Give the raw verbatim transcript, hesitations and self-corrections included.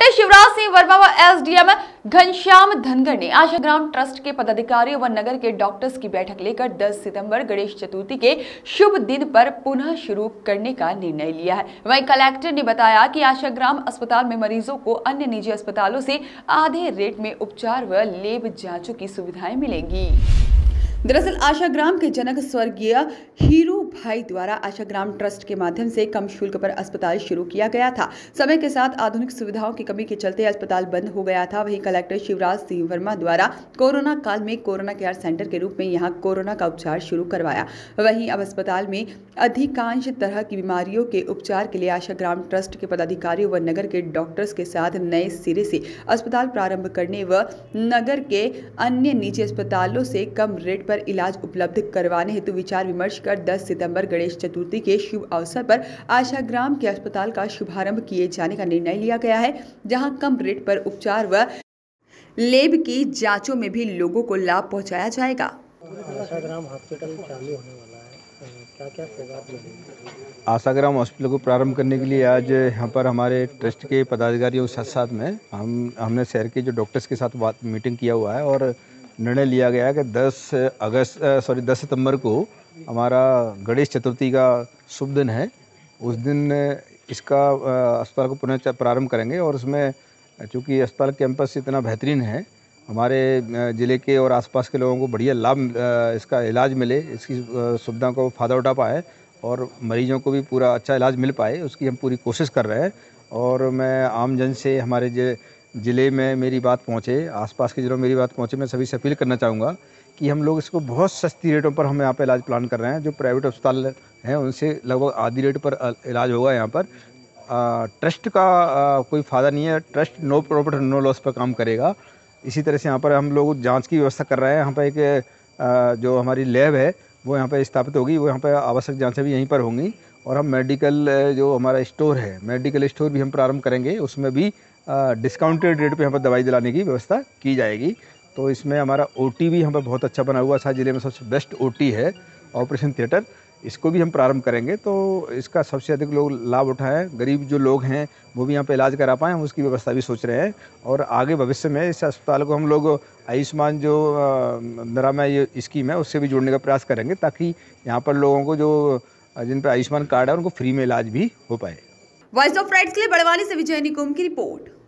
Collector Shivraj Singh Verma व SDM Ghanshyam Dhangar ने Ashagram trust के पदाधिकारियों व नगर के डॉक्टर्स की बैठक लेकर दस सितंबर गणेश चतुर्थी के शुभ दिन पर पुनः शुरू करने का निर्णय लिया है। वहीं कलेक्टर ने बताया कि आशाग्राम अस्पताल में मरीजों को अन्य निजी अस्पतालों से आधे रेट में उपचार व लेब जांचों की सुविधाएं मिलेंगी। दरअसल आशाग्राम के जनक स्वर्गीय हीरू भाई द्वारा आशाग्राम ट्रस्ट के माध्यम से कम शुल्क पर अस्पताल शुरू किया गया था। समय के साथ आधुनिक सुविधाओं की कमी के चलते अस्पताल बंद हो गया था। वहीं कलेक्टर शिवराज सिंह वर्मा द्वारा कोरोना काल में कोरोना केयर सेंटर के रूप में यहां कोरोना का उपचार शुरू करवाया। वहीं अब अस्पताल में अधिकांश तरह की बीमारियों के उपचार के लिए आशाग्राम ट्रस्ट के पदाधिकारियों व नगर के डॉक्टर्स के साथ नए सिरे से अस्पताल प्रारंभ करने व नगर के अन्य निजी अस्पतालों से कम रेट पर इलाज उपलब्ध करवाने हेतु विचार विमर्श कर दस सितंबर गणेश चतुर्थी के शुभ अवसर पर आशाग्राम के अस्पताल का शुभारंभ किए जाने का निर्णय लिया गया है, जहां कम रेट पर उपचार व लेब की जांचों में भी लोगों को लाभ पहुंचाया जाएगा। आशाग्राम हॉस्पिटल चालू होने वाला है, क्या क्या सौगात मिलेंगे? आशाग्राम हॉस्पिटल को प्रारंभ करने के लिए आज यहाँ पर हमारे ट्रस्ट के पदाधिकारियों के साथ साथ में हम हमने शहर के जो डॉक्टर्स के साथ बात मीटिंग किया हुआ है और निर्णय लिया गया है कि दस अगस्त सॉरी दस सितंबर को हमारा गणेश चतुर्थी का शुभ दिन है। उस दिन इसका अस्पताल को पुनः प्रारंभ करेंगे और उसमें चूँकि अस्पताल कैंपस इतना बेहतरीन है, हमारे ज़िले के और आसपास के लोगों को बढ़िया लाभ इसका इलाज मिले, इसकी सुविधा को फ़ायदा उठा पाए और मरीजों को भी पूरा अच्छा इलाज मिल पाए, उसकी हम पूरी कोशिश कर रहे हैं। और मैं आम जन से हमारे ज़िले में मेरी बात पहुँचे, आसपास के ज़िलों में मेरी बात पहुँचे, मैं सभी से अपील करना चाहूँगा कि हम लोग इसको बहुत सस्ती रेटों पर हम यहाँ पे इलाज प्लान कर रहे हैं। जो प्राइवेट अस्पताल हैं उनसे लगभग आधी रेट पर इलाज होगा यहाँ पर। आ, ट्रस्ट का आ, कोई फ़ायदा नहीं है, trust no profit no loss पर काम करेगा। इसी तरह से यहाँ पर हम लोग जाँच की व्यवस्था कर रहे हैं। यहाँ पर एक आ, जो हमारी लैब है वो यहाँ पर स्थापित होगी, वो यहाँ पर आवश्यक जाँचें भी यहीं पर होंगी। और हम मेडिकल जो हमारा स्टोर है, मेडिकल स्टोर भी हम प्रारंभ करेंगे, उसमें भी डिस्काउंटेड रेट पे यहाँ पर दवाई दिलाने की व्यवस्था की जाएगी। तो इसमें हमारा ओटी भी यहाँ पर बहुत अच्छा बना हुआ है, ज़िले में सबसे बेस्ट ओटी है ऑपरेशन थिएटर, इसको भी हम प्रारंभ करेंगे। तो इसका सबसे अधिक लोग लाभ उठाएं, गरीब जो लोग हैं वो भी यहाँ पे इलाज करा पाएँ, हम उसकी व्यवस्था भी सोच रहे हैं। और आगे भविष्य में इस अस्पताल को हम लोग आयुष्मान जो निरामय ये स्कीम है उससे भी जोड़ने का प्रयास करेंगे, ताकि यहाँ पर लोगों को जो जिन पर आयुष्मान कार्ड है उनको फ्री में इलाज भी हो पाए। वॉइस ऑफ राइट्स के लिए बड़वानी से विजय निकुम की रिपोर्ट।